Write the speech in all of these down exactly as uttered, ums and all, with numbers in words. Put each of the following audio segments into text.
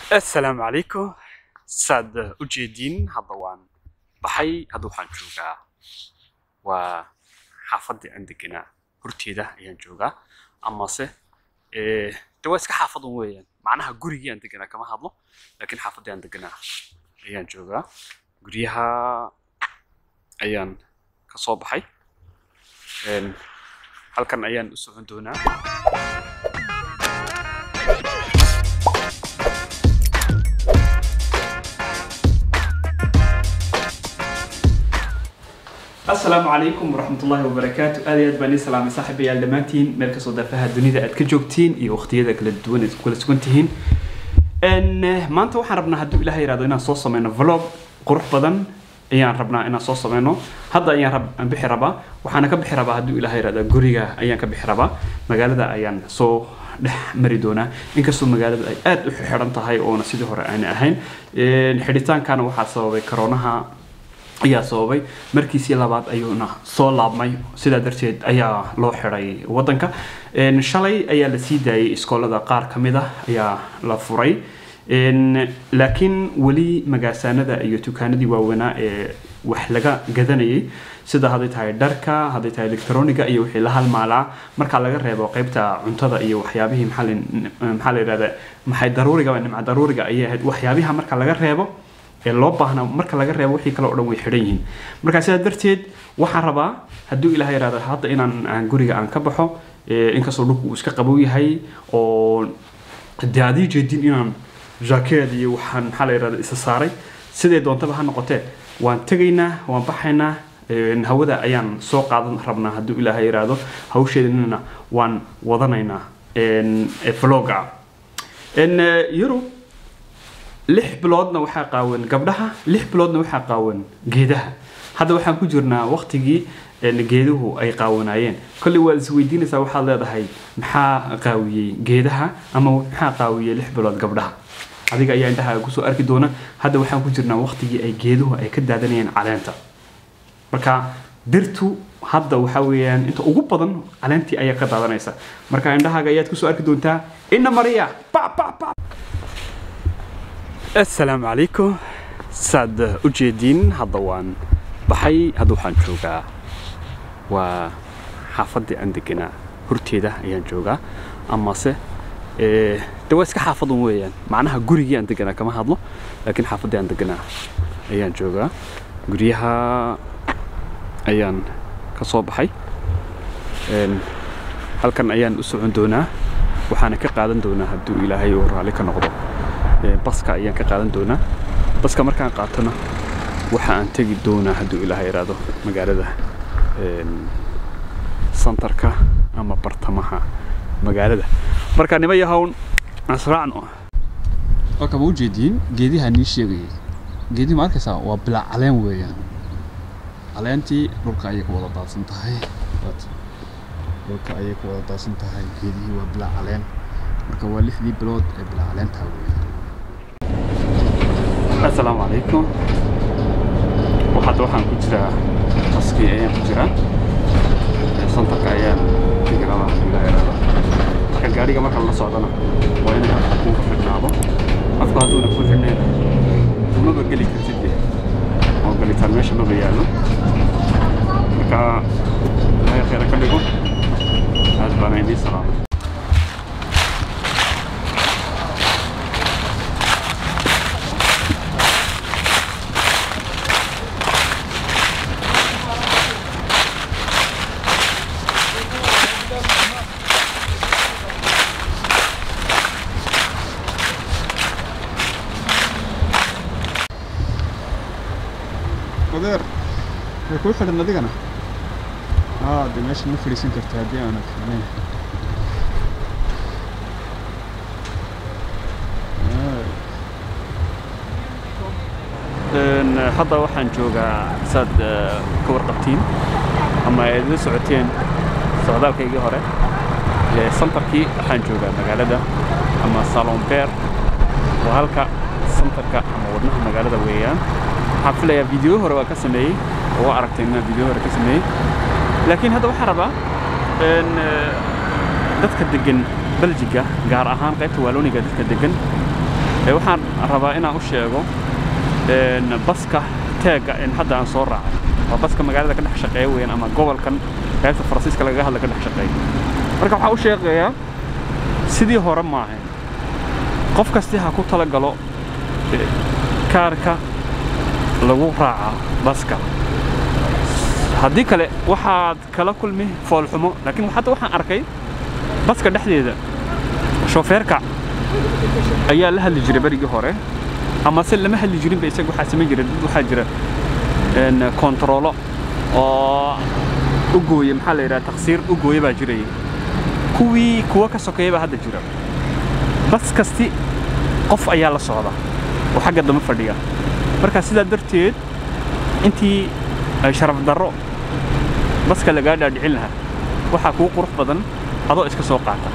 السلام عليكم ساد وجيدين هضوان بحي هدو حان جوغا وحافظي عندكنا هرتيدا ايان جوغا اما سه إيه دواسك حافظون ويان معناها قرية عندكنا كما هضلو لكن حافظي عندكنا ايان جوغا قريها ايان كصوب حي إن هل كان ايان اسوهن دونا السلام عليكم ورحمة الله وبركاته. أنا أدبني سلام صاحبي يا دمانتين مركز ودفها الدنيا أتكجوكتين إيه وقتي كل الدون كل سكنتين. إن ما أنت وحربنا هدو إلى هاي رادينا صوص من فلوج قروح بدن أيان ربنا إنا صوص منه هذا أيان رب بحربا وحنا كبحربا هدو إلى هاي رادا جوريجا أيان كبحربا مجال ذا أيان صو مريدونا إنك سو مجال أد حرنت هاي أو نسيده هراء أهين الحديثان كانوا حاسوا بكورونها ayaa sababay markiisii labaad ayuuna soo laabmay sida darteed ayaa loo xiray wadanka in shalay ayaa la sii daayay iskoolada qaar kamid ah ayaa la furay in laakiin wali magaasanada iyo tukaanadii waaweynaa ee wax laga gadanayay sida haday tahay dharka haday tahay elektrooniga iyo wixii la halmaalaa marka laga reebo qaybta cuntada iyo waxyaabihii maxalin maxaa la yiraahdaa maxay daruuriga waa nimca daruuriga ayaa waxyaabaha marka laga reebo ee loo baahna marka laga reebo wixii kale oo dhan way xiran yihiin marka sidaa darteed waxaan rabaa hadduu ilaahay yiraahdo hadda inaan aan guriga aan ka baxo inkastoo dhulku uu iska qabow yahay oo daadii jeedin inaan jacket iyo waxaan maxaa la yiraahdaa isa saaray sidee doontaba ha noqotee waan tagaynaa waan baxaynaa hawada ayaan soo qaadan rabnaa hadduu ilaahay yiraahdo hawsheedana waan wadanaynaa ee vlogga in Europe lix biloodna waxa qaawan gabdhaha lix biloodna waxa qaawan geedaha hadda waxaan ku jirnaa waqtigii ee geeduhu ay qaawanayeen kulli waa isweydiinaysaa waxa leedahay maxaa qaawiyay geedaha ama maxaa qaawiyay lix bilood gabdhaha adiga ayaa intaha ku soo arki doona hadda waxaan ku jirnaa waqtigii ay geeduhu ay ka daadanayeen caleenta marka dirtu hadda waxa weeyaan inta ugu badan caleentii ayaa ka daadanaysa marka indhahaaga ayaad ku soo arki doontaa inna mariya pa pa pa السلام عليكم ساد وجيدين هضوان بحي هدو حان جوغا وحافظي عندكنا هرتيدا ايان جوغا اما سه إيه دواسك حافظون ويان معناها قرية عندكنا كما هضلو لكن حافظي عندكنا ايان جوغا قريها ايان كصوب حي هل كان ايان اسوعن دونا وحانا كقادن دونا هدو الهي ورالي كنقضو baska ayaan ka qaadan doonaa baska markaan qaatano waxa aan tagi doonaa haduu ilaahay yiraahdo magaalada een santarka ama bartamaha magaalada marka nima yahoon asraacno oo kaba u jeedin geediha ni sheegay geedi markaysa waa bila caleen weeyaan caleentii dhulka ay ku wada daadsan tahay dhulka ay ku wada daadsan tahay geedihi waa bila caleen marka waa lixdii bilood ee bila caleenta weeyaan السلام عليكم وحتى وحن كجرا تسكي أيام كجرا سنتك أيام كجرا لا يرى لكن قاري كمان كلا صعدنا وين يكون في النابة أفكار دون كل هنا وما بقولي كتير ما بقولي ترميش ما بيعلو كا لا خير كلكم هذا بنايني سلام قدر يكون حد النادينا اه دي ماشي نفريسين كرتادي انا فاهمين ان حدا waxaan joogaa sad ka warqabtiin ama ay la socoteen socdaalkaygii hore ee santarkii waxaan joogaa magaalada ama Salombeer oo halka santarka ama wadnaha magaalada weeyaan حفلة فيديو هو روا كسمي هو أركتنا فيديو هو كسمي لكن هذا وحربة إن دتك الدجن بلجيكا جار أهان قيت والوني قد دتك الدجن waxaan rabaa inaan u sheego een baska taaga in hadda aan soo raacay waa baska magaalada ka dhex shaqeeya weyn ama gobolkan qaybta Faransiiska laga hadla ka dhex shaqeeya marka waxa uu sheegayaa sidii hore ma ahayn qof kasta ha ku tala galo kaarka lagu raaca baska haddii kale waxaad kala kulmi foolxumo laakiin hadda waxaan arkay baska dhexdeeda shofeerka ayaa la hadli jiray barigii hore ama se lama hadli jirin bay isagu waxa sameyn jiray dad waxa jira een controlo oo u gooyay maxaa la yiraahdaa taqsiir u gooyay baa jiray kuwii kuwa ka sokeeyay baa hadda jira bas kasti qof ayaa la socda oo xagga dama fadhiya marka sidaa darteed intii ay sharaf darro baska laga dhaadhicin lahaa waxa ku qurux badan adoo iska soo qaata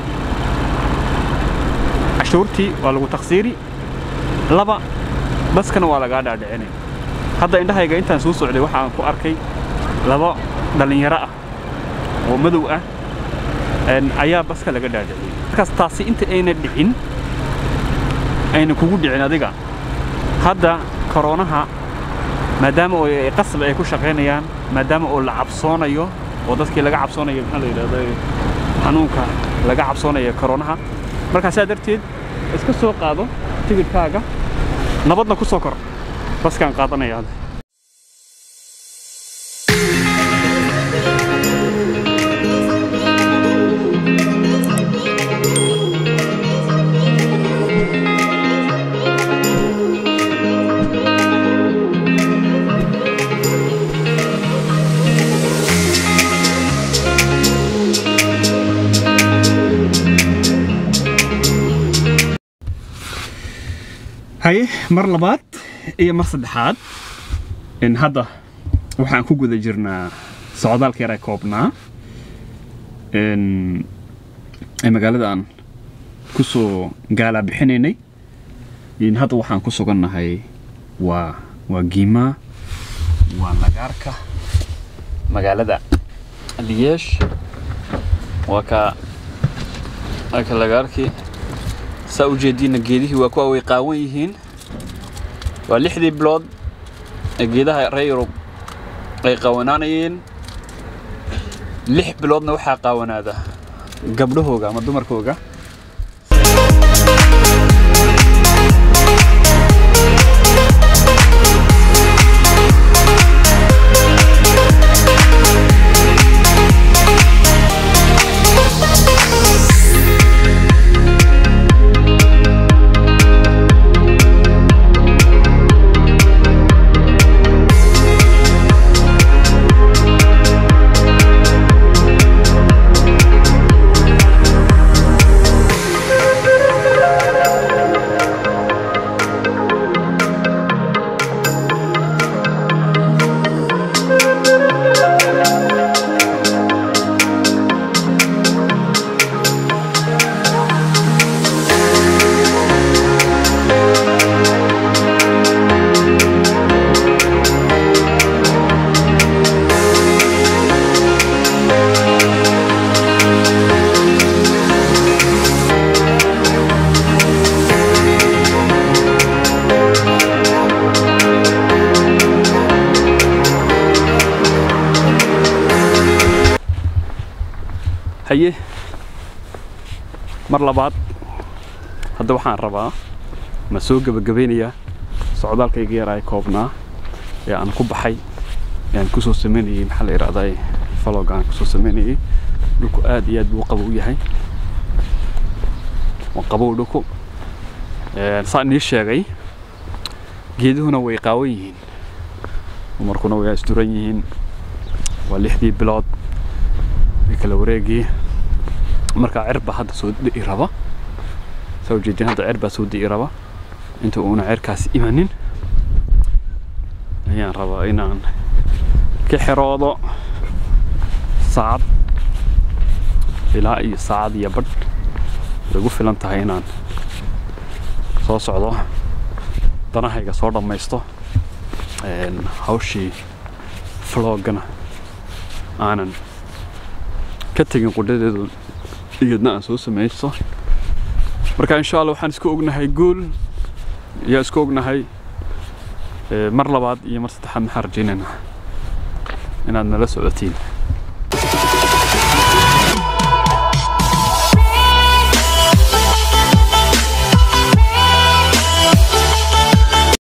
cashuurtii waa lagu taqsiiri laba baskana waa laga dhaadhicinay hadda indhahayga intaan soo socday waxaan ku arkay laba dhalinyaro ah oo madow ah een ayaa baska laga dhaadhiciyay markaas taasi inta ayna dhicin ayna kugu dhicin adiga hadda koronaha maadaama oo ay qasab ay ku shaqeynayaan maadaama oo la cabsoonayo oo dadkii laga cabsoonayo maxaa la yiraahdaa xanuunka laga cabsoonayo koronaha markaas aad darteed iska soo qaado tigidhkaaga nabadna ku soo kor baskan qaadanaya هاي مر لبات إيه مر صدحات إن هذا وحن كوجو ذا جرنا سعودال كيرا كوبنا إن المجال ده كوسو قال بحنيني إن هذا وحن كوسو قلنا هاي و وجيما ومجاركا مجال ده ليش وكا أكل لجاركي سأوجدين جيده وكوا وقاويهن واللحدي بلود جيدها ريرو أي قوانانين لح بلودنا وحا قاونا هذا قبله هوجا ما دمر هوجا هيه مر لبعض هذا وحان ربا مسوق بجبينية سعودال كي جيراي كوبنا يعني كوبحي يعني كوسو سميني محل إرادة فلوجان كوسو سميني لكو آد يد وقبو يحي وقبو لكو يعني صاني الشاقي جيدهنا ويقاويين ومركونا ويأستوريين واللحدي بلاد kala wareegi marka cirba hadda soo dhigi raba soo jeedin hadda cirba soo dhigi raba inta uu cirkaas imanin ayaan rabaa inaan ka xiroodo saad ilaa iyo saad iyo bad lagu filan tahay inaan soo socdo danahayga soo dhameysto een hawshii vlogana aanan كتجين قدرة يدنا أسوس ميسا مركا إن شاء الله وحن سكو أجنها يقول يا اسكوغنا هاي مر لبعض يا مر ستحمل حرجيننا إن عندنا لسه وقتين